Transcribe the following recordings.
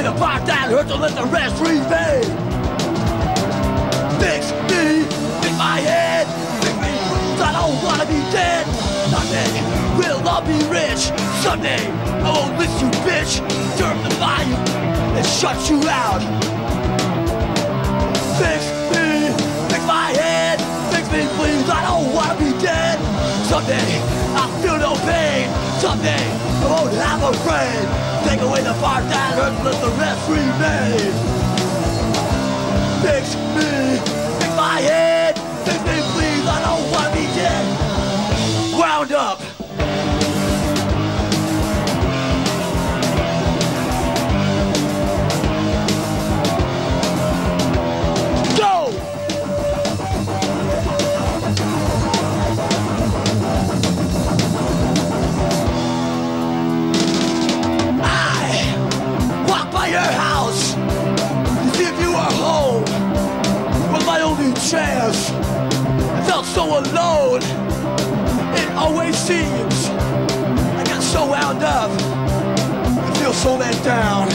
away the part that hurts and let the rest remain. Fix me, fix my head, fix me, I don't wanna be dead. Someday we'll all be rich. Someday I won't list you, bitch. Turn the volume and shut you out. Fix me, fix my head, fix me please, I don't wanna be dead. Someday I'll feel no pain. Someday I won't have a brain. Take away the part that hurts, let the rest remain. Fix me, fix my head, fix me please, I don't wanna be dead. Wound up. Chance. I felt so alone. It always seems I get so wound up. I feel so let down.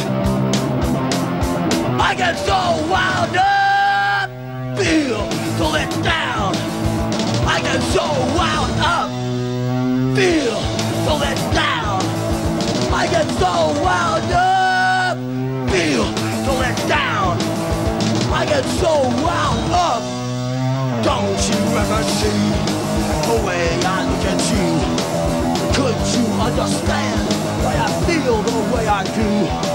I get so wound up. Feel so let down. I get so wound up. Feel so let down. I get so wound up. Feel so let down. I get so wound up. Don't you ever see the way I look at you? Could you understand why I feel the way I do?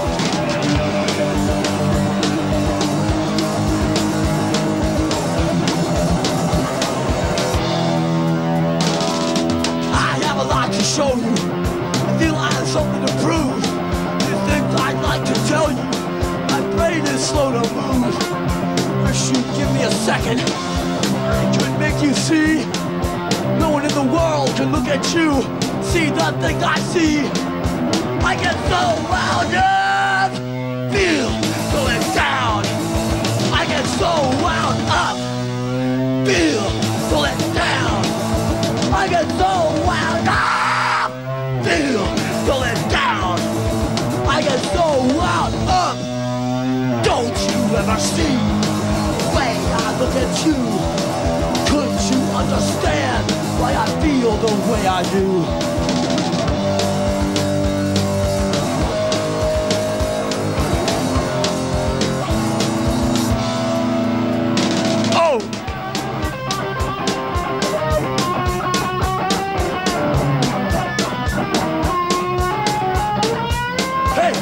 I have a lot to show you. I feel I have something to prove. There's things I'd like to tell you. My brain is slow to move. Wish you'd give me a second. I could make you see. No one in the world can look at you, see the things I see. I get so wound up, feel so let down. I get so wound up, feel so let down. I get so wound up, feel so let down. I get so wound up. Don't you ever see the way I look at you? Could you understand why I feel the way I do? Oh! Hey!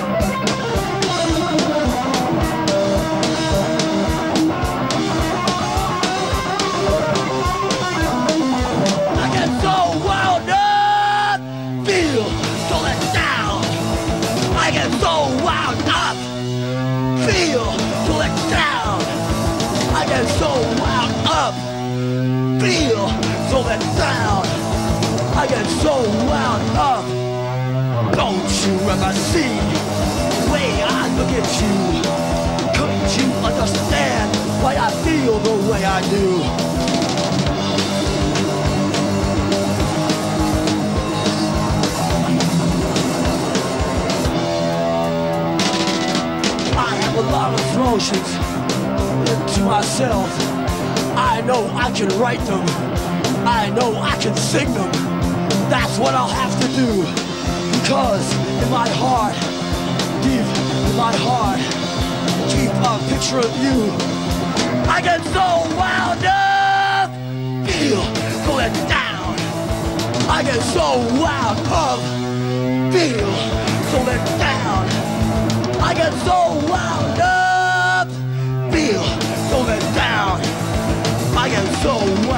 Feel so let down. I get so wound up. Feel so let down. I get so wound up. Don't you ever see the way I look at you? Couldn't you understand why I feel the way I do? A lot of emotions into myself. I know I can write them. I know I can sing them. That's what I'll have to do. Because in my heart, deep in my heart, keep a picture of you. I get so wound up, feel so let down. I get so wound up, feel so let down. I get so wound up, feel so let down. I get so wound up.